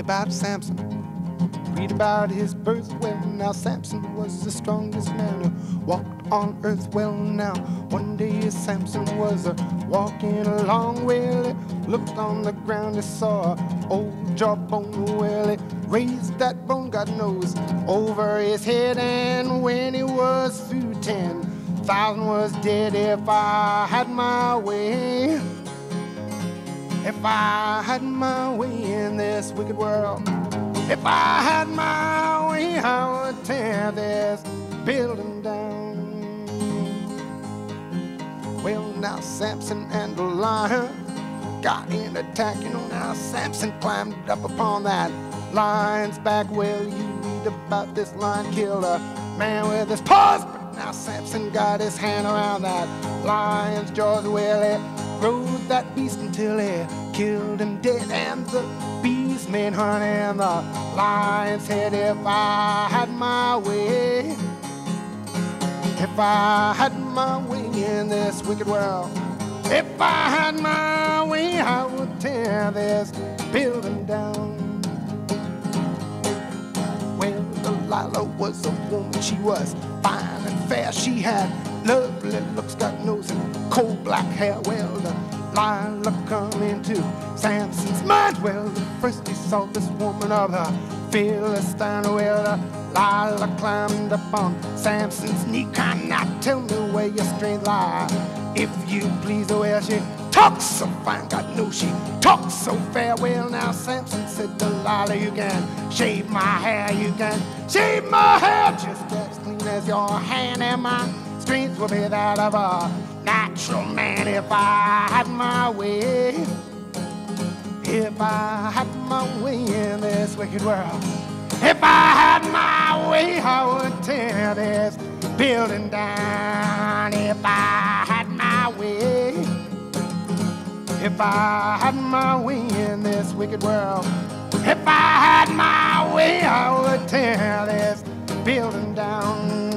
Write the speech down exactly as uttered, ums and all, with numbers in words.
about Samson. Read about his birth. Well, now Samson was the strongest man who walked on earth. Well, now one day Samson was uh, walking along. Well, he looked on the ground, he saw an old jawbone. Well, he raised that bone, God knows, over his head. And when he was through, ten thousand was dead. If I had my way, if I had my way in this wicked world, if I had my way, I would tear this building down. Well, now Samson and the lion got in attack. You know, now Samson climbed up upon that lion's back. Well, you read about this lion killed a man with his paws, but now Samson got his hand around that lion's jaws. Well, he rode that beast until he killed him dead, and the beast made honey and the lion's head. If I had my way, if I had my way in this wicked world, if I had my way, I would tear this building down. Well, Delilah was a woman, she was fine and fair. She had lovely looks, God knows, and coal black hair. Well, Delilah come into Samson's mind. Well, first he saw this woman of the Philistine. Well, Delilah climbed up on Samson's knee. Can not tell me where your strength lie, if you please? Well, she talks so fine, God knows she talks so fair. Well, now Samson said, Delilah, you can shave my hair, you can shave my hair just as clean as your hand, and my strength will be that of a natural man. If I had my way, if I had my way in this wicked world, if I had my way, I would tear this building down. If I had my way, if I had my way in this wicked world, if I had my way, I would tear this building down.